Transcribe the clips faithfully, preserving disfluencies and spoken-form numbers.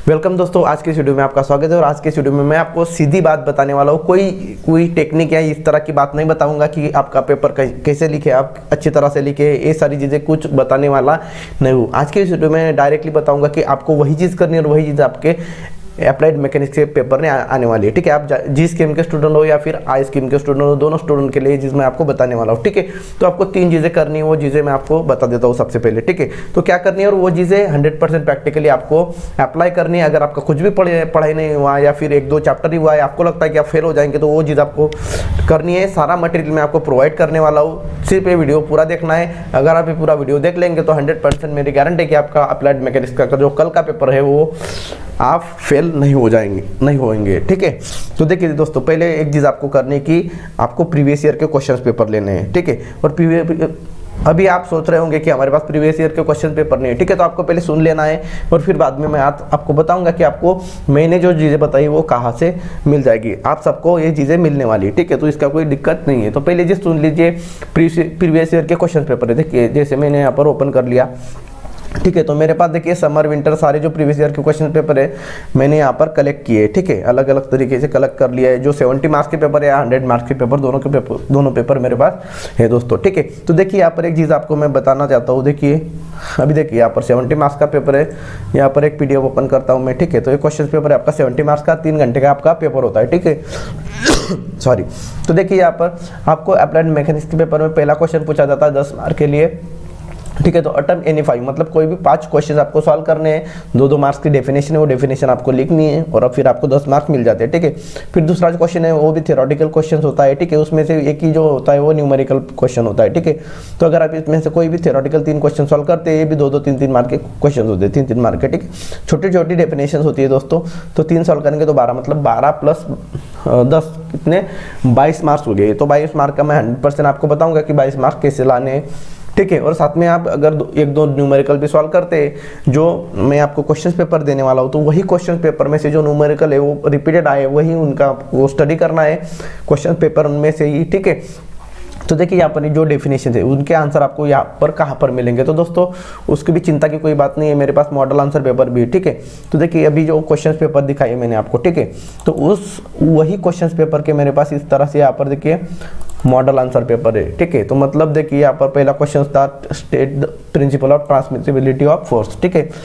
Welcome दोस्तों, आज के इस वीडियो में आपका स्वागत है। और आज के इस वीडियो में मैं आपको सीधी बात बताने वाला हूँ। कोई कोई टेक्निक या इस तरह की बात नहीं बताऊंगा कि आपका पेपर कैसे लिखे, आप अच्छी तरह से लिखे, ये सारी चीज़ें कुछ बताने वाला नहीं हूँ। आज के इस वीडियो में डायरेक्टली बताऊंगा कि आपको वही चीज़ करनी है और वही चीज़ आपके अप्लाइड मैकेनिक्स के पेपर में आने वाली है। ठीक है, आप जी स्कीम के स्टूडेंट हो या फिर आई स्कीम के स्टूडेंट हो, दोनों स्टूडेंट के लिए चीज़ मैं आपको बताने वाला हूँ। ठीक है, तो आपको तीन चीज़ें करनी है, वो चीज़ें मैं आपको बता देता हूँ सबसे पहले। ठीक है, तो क्या करनी है और वो चीज़ें हंड्रेड परसेंट प्रैक्टिकली आपको अप्लाई करनी है। अगर आपका कुछ भी पढ़े पढ़ाई नहीं हुआ या फिर एक दो चैप्टर ही हुआ है, आपको लगता है कि आप फेल हो जाएंगे, तो वो चीज़ आपको करनी है। सारा मटेरियल मैं आपको प्रोवाइड करने वाला हूँ, सिर्फ ये वीडियो पूरा देखना है। अगर आप ये पूरा वीडियो देख लेंगे तो हंड्रेड परसेंट मेरी गारंटी है कि आपका अप्लाइड मैकेनिक्स का जो कल का पेपर है वो आप फेल नहीं हो जाएंगे नहीं होंगे। ठीक है, तो देखिए दोस्तों, पहले एक चीज़ आपको करनी कि आपको प्रीवियस ईयर के क्वेश्चंस पेपर लेने हैं। ठीक है, और प्रीवियस अभी आप सोच रहे होंगे कि हमारे पास प्रीवियस ईयर के क्वेश्चन पेपर नहीं है। ठीक है, तो आपको पहले सुन लेना है और फिर बाद में मैं आप, आपको बताऊंगा कि आपको मैंने जो चीज़ें बताई वो कहाँ से मिल जाएगी। आप सबको ये चीज़ें मिलने वाली है। ठीक है, तो इसका कोई दिक्कत नहीं है। तो पहले जी सुन लीजिए, प्रीवियस ईयर के क्वेश्चन पेपर है। देखिए, जैसे मैंने यहाँ पर ओपन कर लिया। ठीक है, तो मेरे पास देखिए समर विंटर सारे जो प्रीवियस ईयर के क्वेश्चन पेपर है मैंने यहाँ पर कलेक्ट किए। ठीक है, अलग अलग तरीके से कलेक्ट कर लिया है। जो सेवेंटी मार्क्स के पेपर है या हंड्रेड मार्क्स के पेपर, दोनों के पेपर दोनों पेपर मेरे पास है दोस्तों। ठीक है, तो देखिए यहाँ पर एक चीज़ आपको मैं बताना चाहता हूँ। देखिए अभी देखिए यहाँ पर सेवेंटी मार्क्स का पेपर है। यहाँ पर एक पीडीएफ ओपन करता हूँ मैं। ठीक है, तो ये क्वेश्चन पेपर है आपका सेवेंटी मार्क्स का, तीन घंटे का आपका पेपर होता है। ठीक है, सॉरी। तो देखिए यहाँ पर आपको अप्लाइड मैकेनिक्स के पेपर में पहला क्वेश्चन पूछा जाता है दस मार्क के लिए। ठीक है, तो अटम एनी फाइव मतलब कोई भी पांच क्वेश्चन आपको सॉल्व करने हैं, दो दो मार्क्स की डेफिनेशन है, वो डेफिनेशन आपको लिखनी है और अब फिर आपको दस मार्क्स मिल जाते हैं। ठीक है, फिर दूसरा जो क्वेश्चन है वो भी थ्योरेटिकल क्वेश्चन होता है। ठीक है, उसमें से एक ही जो होता है वो न्यूमेरिकल क्वेश्चन होता है। ठीक है, तो अगर आप इसमें से कोई भी थ्योरेटिकल तीन क्वेश्चन सॉल्व करते हैं, ये भी दो दो तीन तीन मार्क के क्वेश्चन होते हैं, तीन तीन मार्क के। ठीक है, छोटी छोटी डेफिनेशन होती है दोस्तों। तो तीन सॉल्व करेंगे तो बारह, मतलब बारह प्लस दस कितने बाईस मार्क्स हो गए। तो बाईस मार्क का मैं हंड्रेड परसेंट आपको बताऊंगा कि बाईस मार्क्स कैसे लाने हैं। ठीक है, और साथ में आप अगर एक दो न्यूमेरिकल भी सॉल्व करते हैं, जो मैं आपको क्वेश्चन पेपर देने वाला हूँ, तो वही क्वेश्चन पेपर में से जो न्यूमेरिकल है वो रिपीटेड आए, वही उनका वो स्टडी करना है क्वेश्चन पेपर उनमें से ही। ठीक है, तो देखिए यहाँ पर जो डेफिनेशन है उनके आंसर आपको यहाँ पर कहाँ पर मिलेंगे। तो दोस्तों उसकी भी चिंता की कोई बात नहीं है, मेरे पास मॉडल आंसर पेपर भी है। ठीक है, तो देखिए अभी जो क्वेश्चन पेपर दिखाई मैंने आपको। ठीक है, तो उस वही क्वेश्चन पेपर के मेरे पास इस तरह से यहाँ पर देखिए मॉडल आंसर पेपर है। ठीक है, तो मतलब देखिए यहाँ पर पहला क्वेश्चन था state the principle of transmissibility of force. ठीक है,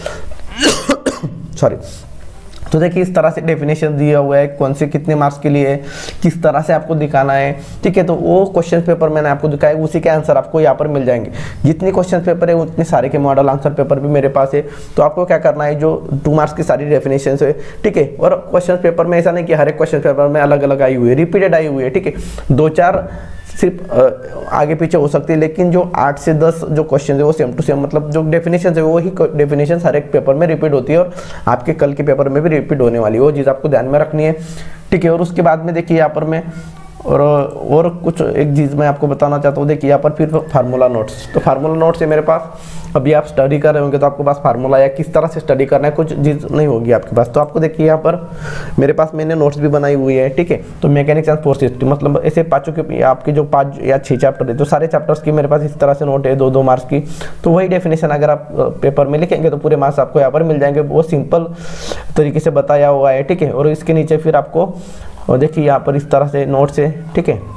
सॉरी। तो देखिए इस तरह से डेफिनेशन दिया हुआ है, कौन से कितने मार्क्स के लिए है, किस तरह से आपको दिखाना है। ठीक है, तो वो क्वेश्चन पेपर मैंने आपको दिखाया, उसी के आंसर आपको यहाँ पर मिल जाएंगे। जितने क्वेश्चन पेपर है उतने सारे के मॉडल आंसर पेपर भी मेरे पास है। तो आपको क्या करना है, जो टू मार्क्स की सारी डेफिनेशन है। ठीक है, और क्वेश्चन पेपर में ऐसा नहीं कि हर एक क्वेश्चन पेपर में अलग अलग आई हुई है, रिपीटेड आई हुई है। ठीक है, दो चार सिर्फ आगे पीछे हो सकती है, लेकिन जो आठ से दस जो क्वेश्चन है वो सेम टू सेम, मतलब जो डेफिनेशन है वही डेफिनेशन हर एक पेपर में रिपीट होती है और आपके कल के पेपर में भी रिपीट होने वाली है। वो चीज़ आपको ध्यान में रखनी है। ठीक है, और उसके बाद में देखिए यहाँ पर मैं और और कुछ एक चीज़ मैं आपको बताना चाहता हूँ। देखिए यहाँ पर फिर फार्मूला नोट्स, तो फार्मूला नोट्स है मेरे पास। अभी आप स्टडी कर रहे होंगे तो आपके पास फार्मूला या किस तरह से स्टडी करना है कुछ चीज़ नहीं होगी आपके पास। तो आपको देखिए यहाँ पर मेरे पास मैंने नोट्स भी बनाई हुई है। ठीक है, तो मैकेनिक्स एंड फोर्स सिस्टम मतलब ऐसे पाँचों के आपके जो पाँच या छः चैप्टर है, तो सारे चैप्टर्स की मेरे पास इस तरह से नोट है, दो दो मार्क्स की। तो वही डेफिनेशन अगर आप पेपर में लिखेंगे तो पूरे मार्क्स आपको यहाँ पर मिल जाएंगे। बहुत सिंपल तरीके से बताया हुआ है। ठीक है, और इसके नीचे फिर आपको और देखिए यहाँ पर इस तरह से नोट्स है। ठीक है,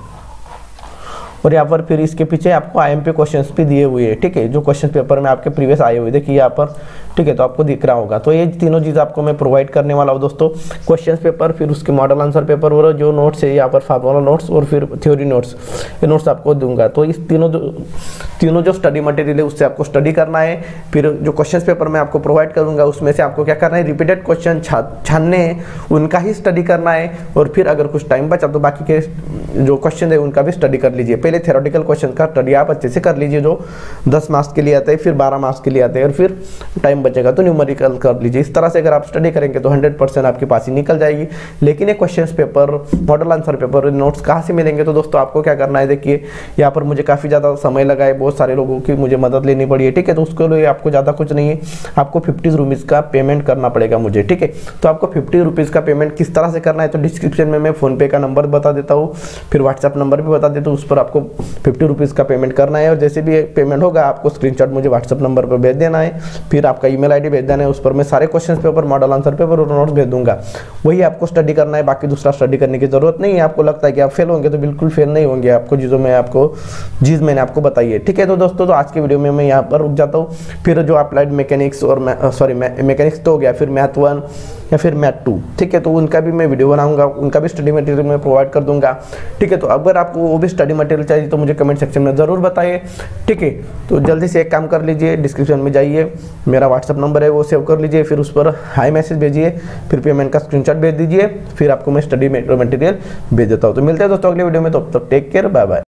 और यहाँ पर फिर इसके पीछे आपको आईएमपी क्वेश्चंस भी दिए हुए हैं। ठीक है, जो क्वेश्चन पेपर में आपके प्रीवियस आए हुए देखिए यहाँ पर। ठीक है, तो आपको दिख रहा होगा। तो ये तीनों चीज़ आपको मैं प्रोवाइड करने वाला हूँ दोस्तों, क्वेश्चन पेपर, फिर उसके मॉडल आंसर पेपर और जो नोट्स है यहाँ पर फार्मूला नोट्स और फिर थ्योरी नोट्स, ये नोट्स आपको दूंगा। तो इस तीनों जो तीनों जो स्टडी मटेरियल है उससे आपको स्टडी करना है। फिर जो क्वेश्चन पेपर मैं आपको प्रोवाइड करूँगा उसमें से आपको क्या करना है, रिपीटेड क्वेश्चन छानने हैं, उनका ही स्टडी करना है। और फिर अगर कुछ टाइम बचा तो बाकी के जो क्वेश्चन है उनका भी स्टडी कर लीजिए। पहले थ्योरेटिकल क्वेश्चन का स्टडी आप अच्छे से कर लीजिए, जो दस मार्क्स के लिए आते हैं, फिर बारह मार्क्स के लिए आते हैं, और फिर टाइम बचेगा तो न्यूमेरिकल कर लीजिए। इस तरह से अगर आप स्टडी करेंगे तो हंड्रेड परसेंट आपकी पास ही निकल जाएगी। लेकिन ये question paper, model answer paper, notes कहाँ से मिलेंगे? तो दोस्तों आपको क्या करना है, देखिए यहाँ पर मुझे काफ़ी ज़्यादा समय लगा है, बहुत सारे लोगों की मुझे मदद लेनी पड़ी है। ठीक है, तो उसके लिए आपको ज़्यादा कुछ नहीं है, आपको फिफ्टी रुपीज़ का पेमेंट करना पड़ेगा मुझे। ठीक है, तो आपको फिफ्टी रुपीज़ का पेमेंट किस तरह से करना है तो डिस्क्रिप्शन में मैं फ़ोनपे का नंबर बता देता हूँ, फिर व्हाट्सएप नंबर भी बता देता हूँ। उस पर आपको फिफ्टी रुपीज़ का पेमेंट करना है और जैसे भी पेमेंट होगा आपको स्क्रीनशॉट मुझे व्हाट्सएप नंबर पर भेज देना है। फिर आपका ईमेल आईडी भेज देना है, उस पर मैं सारे question paper, model answer paper और नोट्स भेज दूंगा। वही आपको स्टडी करना है, बाकी दूसरा स्टडी करने की जरूरत नहीं है। आपको लगता है कि आप फेल होंगे तो बिल्कुल फेल नहीं होंगे, आपको चीज़ों में आपको चीज़ मैंने आपको बताई है। ठीक है, तो दोस्तों तो आज के वीडियो में मैं यहाँ पर रुक जाता हूँ। फिर जो अप्लाइड मैकेनिक्स और सॉरी मैकेनिक्स तो हो गया, फिर मैथ वन या फिर मैथ टू, ठीक है, तो उनका भी मैं वीडियो बनाऊंगा, उनका भी स्टडी मटेरियल मैं प्रोवाइड कर दूंगा। ठीक है, तो अगर आपको वो भी स्टडी मटेरियल चाहिए तो मुझे कमेंट सेक्शन में ज़रूर बताइए। ठीक है, तो जल्दी से एक काम कर लीजिए, डिस्क्रिप्शन में जाइए, मेरा व्हाट्सअप नंबर है वो सेव कर लीजिए, फिर उस पर हाई मैसेज भेजिए, फिर पेमेंट का स्क्रीनशॉट भेज दीजिए, फिर आपको मैं स्टडी मटेरियल भेज देता हूँ। तो मिलते हैं दोस्तों अगले वीडियो में, तो अब तक टेक केयर, बाय बाय।